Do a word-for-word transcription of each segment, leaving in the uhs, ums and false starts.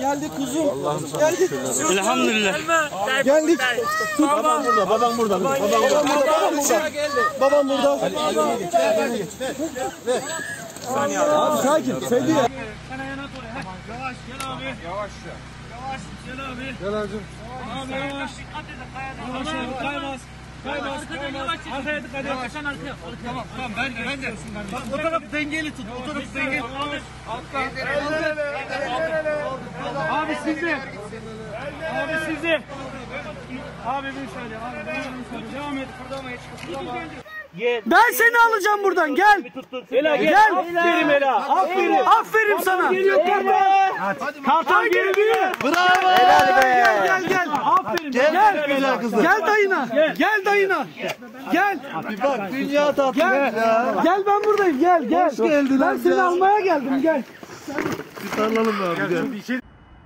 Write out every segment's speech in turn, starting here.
Geldik kuzum. Geldik. Elhamdülillah. Geldik. Babam burada, babam burada. Babam burada. Babam burada. Babam burada. Abi sakin. Sevdi ya. Sana yana doğru. Yavaş gel abi. Yavaş. Yavaş gel abi. Gel abicim. Abi yavaş. Dikkat edin kayada. Yavaş abi kaymaz. Kaymaz. Kaymaz. Arkaya dikkat et. Sen arkaya. Tamam tamam ben de ben de. Bak o taraf dengeli tut. O taraf dengeli. Atla. Abi sizi. Abi sizi. Abi bir şöyle. Abi bir şöyle. Devam et. Kırdamayı çıkın. Ben seni alacağım buradan. Gel. Ela gel. Gel. Aferin Ela. Aferin. Aferin sana. Geliyor Kartal. Kartal geliyor. Bravo. Helal be. Gel gel gel. Aferin. Gel. Gel güzel kızım. Gel dayına. Gel dayına. Gel. Bir bak dünya tatlı Gel. ya. Gel ben buradayım. Gel gel. Hoş geldin Ben amca. seni almaya geldim. Gel. Bir sarılalım abi gel.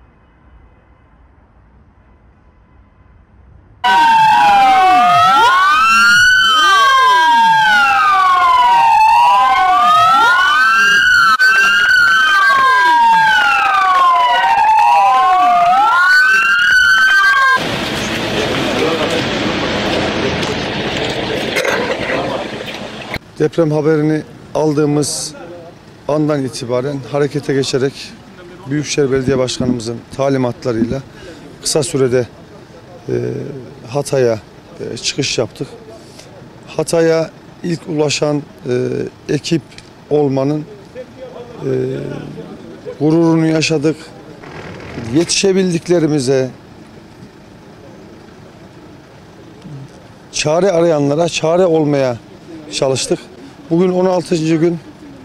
Deprem haberini aldığımız andan itibaren harekete geçerek Büyükşehir Belediye Başkanımızın talimatlarıyla kısa sürede e, Hatay'a e, çıkış yaptık. Hatay'a ilk ulaşan e, ekip olmanın e, gururunu yaşadık. Yetişebildiklerimize, çare arayanlara çare olmaya çalıştık. Bugün on altıncı gün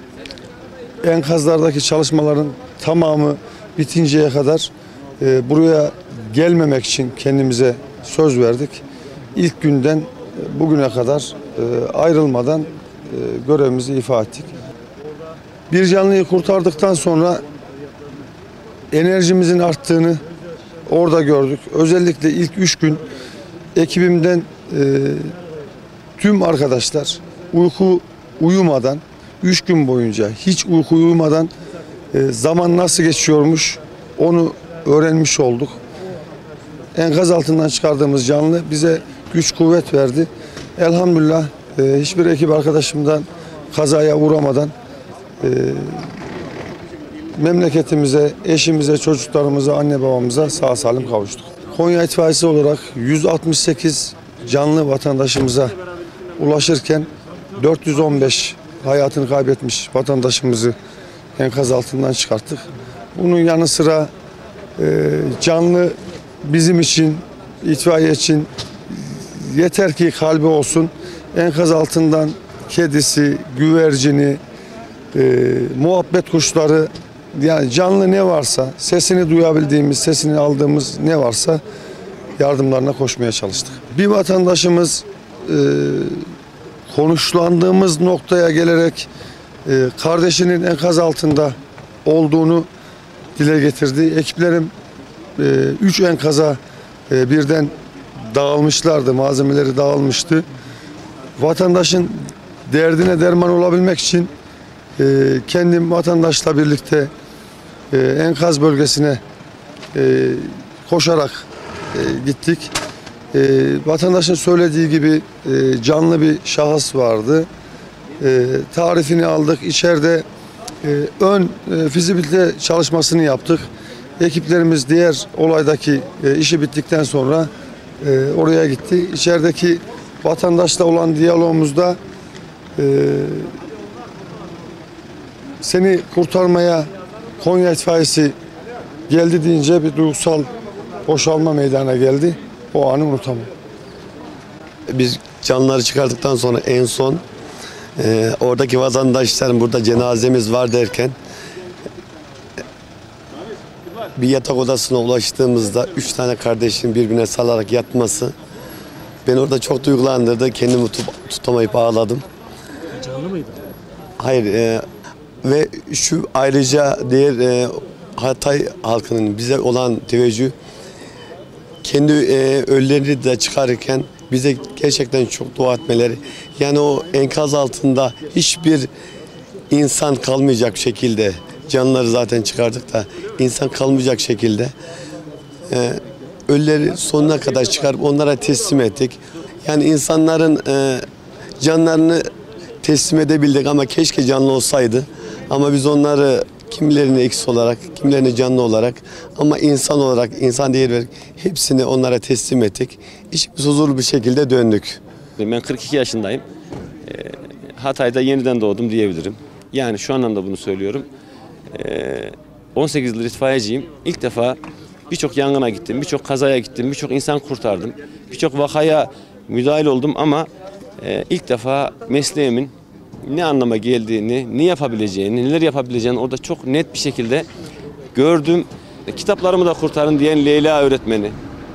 enkazlardaki çalışmaların tamamı bitinceye kadar e, buraya gelmemek için kendimize söz verdik. İlk günden bugüne kadar e, ayrılmadan e, görevimizi ifa ettik. Bir canlıyı kurtardıktan sonra enerjimizin arttığını orada gördük. Özellikle ilk üç gün ekibimden e, tüm arkadaşlar uyku uyumadan, üç gün boyunca hiç uyku uyumadan e, zaman nasıl geçiyormuş onu öğrenmiş olduk. Enkaz altından çıkardığımız canlı bize güç kuvvet verdi. Elhamdülillah e, hiçbir ekip arkadaşımdan kazaya uğramadan e, memleketimize, eşimize, çocuklarımıza, anne babamıza sağ salim kavuştuk. Konya itfaiyesi olarak yüz altmış sekiz canlı vatandaşımıza ulaşırken dört yüz on beş hayatını kaybetmiş vatandaşımızı enkaz altından çıkarttık. Bunun yanı sıra e, canlı bizim için, itfaiye için yeter ki kalbi olsun. Enkaz altından kedisi, güvercini, e, muhabbet kuşları, yani canlı ne varsa, sesini duyabildiğimiz, sesini aldığımız ne varsa yardımlarına koşmaya çalıştık. Bir vatandaşımız e, konuşlandığımız noktaya gelerek e, kardeşinin enkaz altında olduğunu dile getirdi. Ekiplerim e, üç enkaza e, birden dağılmışlardı, malzemeleri dağılmıştı. Vatandaşın derdine derman olabilmek için e, kendim vatandaşla birlikte e, enkaz bölgesine e, koşarak e, gittik. E, vatandaşın söylediği gibi e, canlı bir şahıs vardı. E, tarifini aldık. İçeride e, ön e, fizibilite çalışmasını yaptık. Ekiplerimiz diğer olaydaki e, işi bittikten sonra e, oraya gitti. İçerideki vatandaşla olan diyalogumuzda e, seni kurtarmaya Konya itfaiyesi geldi deyince bir duygusal boşalma meydana geldi. O anı unutamam. Biz canlıları çıkardıktan sonra en son e, oradaki vatandaşların burada cenazemiz var derken bir yatak odasına ulaştığımızda üç tane kardeşin birbirine salarak yatması beni orada çok duygulandırdı. Kendimi tut, tutamayıp ağladım. Canlı mıydı? Hayır e, ve şu ayrıca diğer e, Hatay halkının bize olan teveccüh, kendi e, ölülerini de çıkarırken bize gerçekten çok dua etmeleri. Yani o enkaz altında hiçbir insan kalmayacak şekilde canlıları zaten çıkardık da insan kalmayacak şekilde e, ölüleri sonuna kadar çıkarıp onlara teslim ettik. Yani insanların e, canlarını teslim edebildik ama keşke canlı olsaydı. Ama biz onları kimilerini eksik olarak, kimilerini canlı olarak ama insan olarak, insan değeri vererek hepsini onlara teslim ettik. İşimiz huzurlu bir şekilde döndük. Ben kırk iki yaşındayım. Hatay'da yeniden doğdum diyebilirim. Yani şu anlamda bunu söylüyorum. on sekiz yıldır itfaiyeciyim. İlk defa birçok yangına gittim, birçok kazaya gittim, birçok insan kurtardım. Birçok vakaya müdahil oldum ama ilk defa mesleğimin ne anlama geldiğini, ne yapabileceğini, neler yapabileceğini orada çok net bir şekilde gördüm. Kitaplarımı da kurtarın diyen Leyla öğretmeni.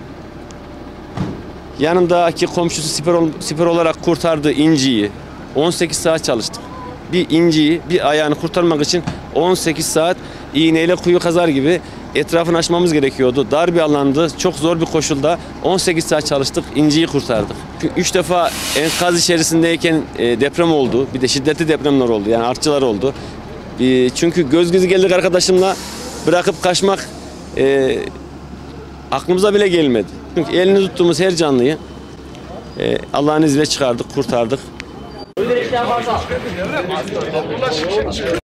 Yanındaki komşusu siper, ol, siper olarak kurtardığı İnci'yi on sekiz saat çalıştık. Bir İnci'yi, bir ayağını kurtarmak için on sekiz saat iğneyle kuyu kazar gibi etrafını açmamız gerekiyordu. Dar bir alandı, çok zor bir koşulda on sekiz saat çalıştık, İnci'yi kurtardık. Üç defa enkaz içerisindeyken deprem oldu, bir de şiddetli depremler oldu, yani artçılar oldu. Çünkü göz gözü geldik arkadaşımla, bırakıp kaçmak e, aklımıza bile gelmedi. Çünkü elini tuttuğumuz her canlıyı e, Allah'ın izniyle çıkardık, kurtardık.